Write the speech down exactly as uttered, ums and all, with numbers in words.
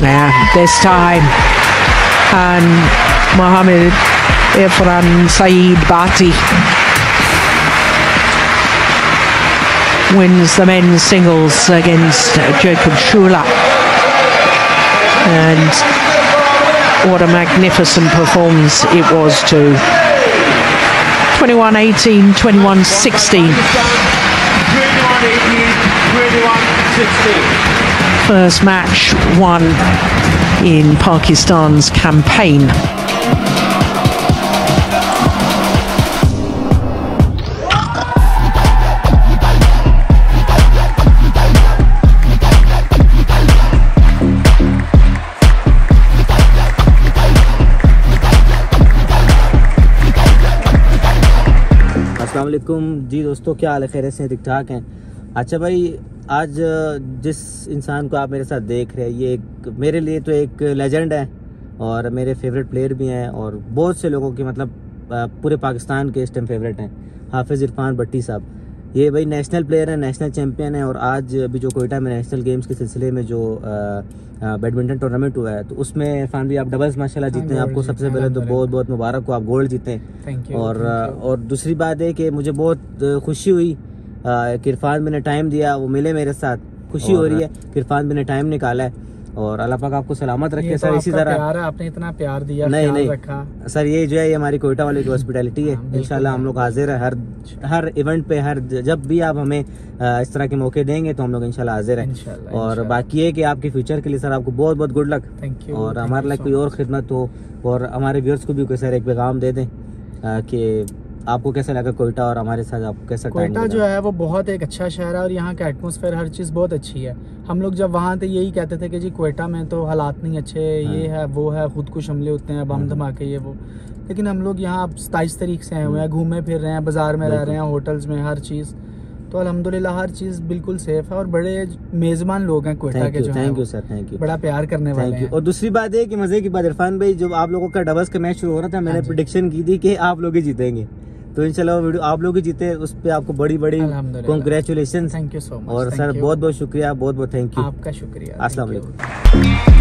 now this time, and Mohammed Irfan Saeed Bhatti wins the men's singles against Jacob Shula. And what a magnificent performance it was too. twenty-one eighteen, twenty-one sixteen. First match won in Pakistan's campaign. अस्सलाम वालेकुम जी दोस्तों, क्या हाल है? खैरियत से ठीक ठाक हैं? अच्छा भाई, आज जिस इंसान को आप मेरे साथ देख रहे हैं, ये एक मेरे लिए तो एक लेजेंड है और मेरे फेवरेट प्लेयर भी हैं और बहुत से लोगों के मतलब पूरे पाकिस्तान के इस टाइम फेवरेट हैं। हाफिज़ इरफान भट्टी साहब, ये भाई नेशनल प्लेयर हैं, नेशनल चैम्पियन हैं। और आज अभी जो कोयटा में नेशनल गेम्स के सिलसिले में जो बैडमिंटन टूर्नामेंट हुआ है, तो उसमें इरफान भाई आप डबल्स माशाल्लाह जीते हैं। आपको सबसे पहले तो बहुत बहुत मुबारक हो, आप गोल्ड जीते हैं। और और दूसरी बात है कि मुझे बहुत खुशी हुई कि इरफान भाई ने टाइम दिया, वो मिले मेरे साथ। खुशी हो रही है कि इरफान भाई ने टाइम निकाला है और अल्लाह पाक आपको सलामत रखे सर। इसी तरह प्यार है, आपने इतना प्यार दिया, नहीं नहीं रखा सर, ये जो है ये हमारी कोयटा वाले की हॉस्पिटैलिटी है। इंशाल्लाह हम लोग हाजिर है हर हर इवेंट पे, हर जब भी आप हमें इस तरह के मौके देंगे तो हम लोग इंशाल्लाह हाजिर हैं। और बाकी है कि आपके फ्यूचर के लिए सर आपको बहुत बहुत गुड लक। Thank you. और हमारे लिए कोई और खिदमत हो और हमारे व्यूअर्स को भी कोई सर एक पैगाम दे दें कि आपको कैसा लगा कोयटा और हमारे साथ आपको कैसा? कोयटा जो है वो बहुत एक अच्छा शहर है और यहाँ का एटमॉस्फेयर हर चीज़ बहुत अच्छी है। हम लोग जब वहाँ थे यही कहते थे कि जी कोयटा में तो हालात नहीं अच्छे, ये है वो है, खुद कुछ हमले होते हैं, बम धमाके ये वो। लेकिन हम लोग यहाँ सताईस तारीख से आए हुए हैं, घूमे फिर रहे हैं, बाजार में रह रहे हैं, होटल्स में, हर चीज़। तो अल्हम्दुलिल्लाह हर चीज़ बिल्कुल सेफ है और बड़े मेज़बान लोग हैं कोयटा के। जो thank you sir, thank you, बड़ा प्यार करने वाले हैं। और दूसरी बात है कि मजे की बात, इरफान भाई जब आप लोगों का डबल्स का मैच शुरू हो रहा था, मैंने प्रेडिक्शन की थी कि आप लोग ही जीतेंगे। तो इंशाल्लाह वीडियो आप लोग ही जीते, उस पे आपको बड़ी बड़ी congratulation. Thank you so much. और सर बहुत बहुत शुक्रिया, बहुत बहुत थैंक यू। आपका शुक्रिया। अस्सलाम वालेकुम।